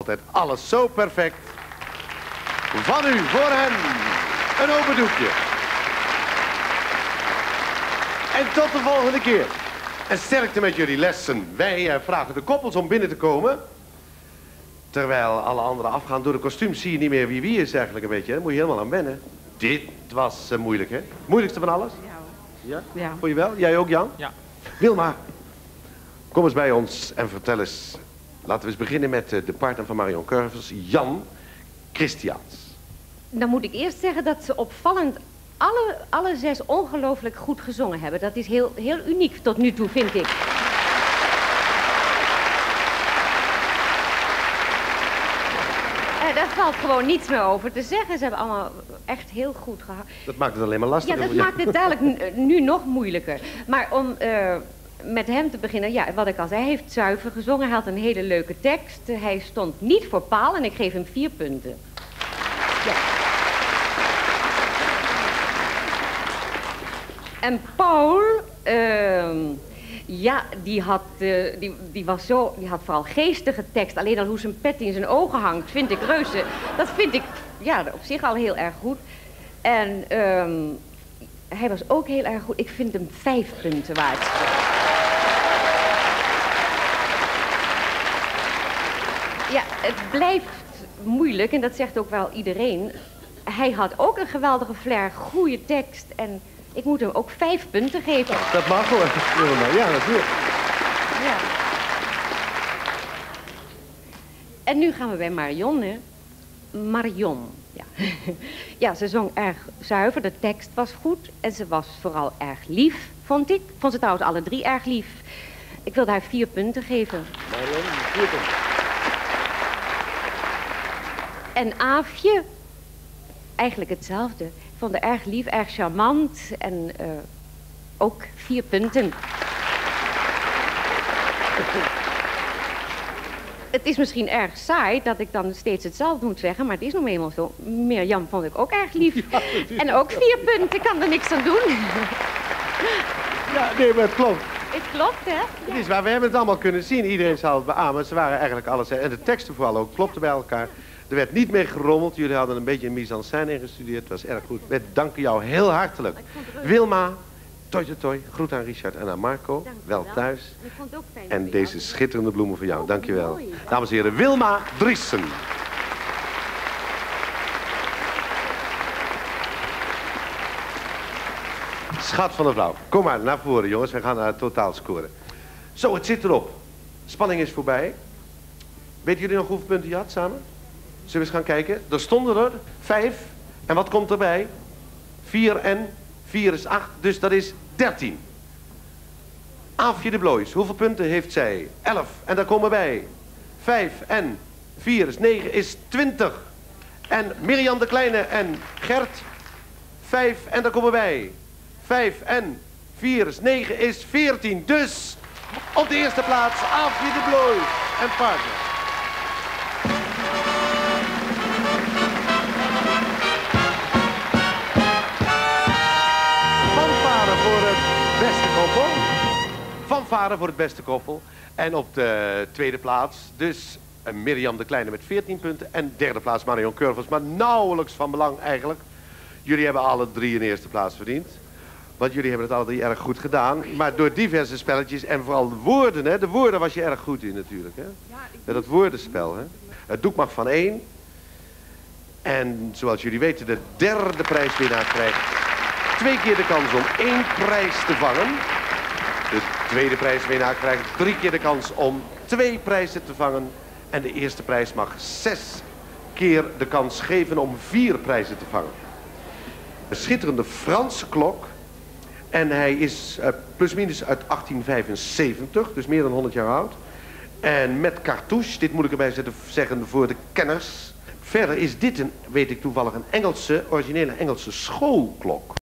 altijd alles zo perfect. Van u, voor hen, een open doekje. En tot de volgende keer. En sterkte met jullie lessen. Wij vragen de koppels om binnen te komen. Terwijl alle anderen afgaan door de kostuums, zie je niet meer wie is eigenlijk een beetje. Daar moet je helemaal aan wennen. Dit was moeilijk, hè? Moeilijkste van alles? Ja. Ja? Vond je wel? Jij ook, Jan? Ja. Wilma, kom eens bij ons en vertel eens. Laten we eens beginnen met de partner van Marion Curvers, Jan Christiaans. Dan moet ik eerst zeggen dat ze opvallend alle 6 ongelooflijk goed gezongen hebben. Dat is heel uniek tot nu toe, vind ik. Daar valt gewoon niets meer over te zeggen. Ze hebben allemaal echt heel goed gehad. Dat maakt het alleen maar lastiger. Ja, dat maakt het dadelijk nu nog moeilijker. Maar om met hem te beginnen, ja, wat ik al zei, hij heeft zuiver gezongen. Hij had een hele leuke tekst. Hij stond niet voor paal en ik geef hem 4 punten. Ja. En Paul, ja, die had vooral geestige tekst. Alleen al hoe zijn pet in zijn ogen hangt, vind ik reuze. Dat vind ik, ja, op zich al heel erg goed. En hij was ook heel erg goed. Ik vind hem 5 punten waard. Ja, het blijft moeilijk en dat zegt ook wel iedereen. Hij had ook een geweldige flair, goede tekst en ik moet hem ook 5 punten geven. Dat mag hoor. Ja, natuurlijk. Ja. En nu gaan we bij Marion, hè. Marion, ja. Ja, ze zong erg zuiver, de tekst was goed en ze was vooral erg lief, vond ik. Vond ze trouwens alle 3 erg lief. Ik wilde haar 4 punten geven. Marion, 4 punten. En Aafje, eigenlijk hetzelfde. Ik vond haar erg lief, erg charmant en ook 4 punten. Het is misschien erg saai dat ik dan steeds hetzelfde moet zeggen, maar het is nog eenmaal zo. Mirjam vond ik ook erg lief. Ja, en ook 4 punten, ik kan er niks aan doen. Ja, nee, maar het klopt. Het klopt, hè? Ja. Het is waar, we hebben het allemaal kunnen zien. Iedereen zal het beamen. Ze waren eigenlijk alles. En de teksten vooral ook klopten bij elkaar. Er werd niet meer gerommeld. Jullie hadden een beetje een mise-en-scène ingestudeerd. Het was erg goed. We danken jou heel hartelijk. Wilma, toi, groet aan Richard en aan Marco. Wel thuis. Ik vond het ook fijn. En deze schitterende bloemen voor jou. Dank je wel. Dames en heren, Wilma Driessen. Schat van de vrouw. Kom maar naar voren, jongens. We gaan naar het totaal scoren. Zo, het zit erop. Spanning is voorbij. Weten jullie nog hoeveel punten je had samen? Zullen we eens gaan kijken? Er stonden er 5. En wat komt erbij? 4 en 4 is 8. Dus dat is 13. Aafje de Blois. Hoeveel punten heeft zij? 11. En daar komen bij 5 en 4 is 9 is 20. En Mirjam de Kleine en Gert. 5 en daar komen bij 5 en 4 is 9 is 14. Dus op de eerste plaats Aafje de Blois en partner. Fanfare voor het beste koppel. En op de tweede plaats dus Mirjam de Kleine met 14 punten. En derde plaats Marion Curvers, maar nauwelijks van belang eigenlijk. Jullie hebben alle 3 een eerste plaats verdiend. Want jullie hebben het alle 3 erg goed gedaan. Maar door diverse spelletjes en vooral de woorden, hè. De woorden was je erg goed in natuurlijk, hè. Ja, dat woordenspel, hè. Het doek mag van 1. En zoals jullie weten, de derde prijswinnaar krijgt 2 keer de kans om 1 prijs te vangen. De tweede prijswinnaar krijgt 3 keer de kans om 2 prijzen te vangen. En de eerste prijs mag 6 keer de kans geven om 4 prijzen te vangen. Een schitterende Franse klok. En hij is plusminus uit 1875, dus meer dan 100 jaar oud. En met cartouche, dit moet ik erbij zeggen voor de kenners. Verder is dit weet ik toevallig, een originele Engelse schoolklok.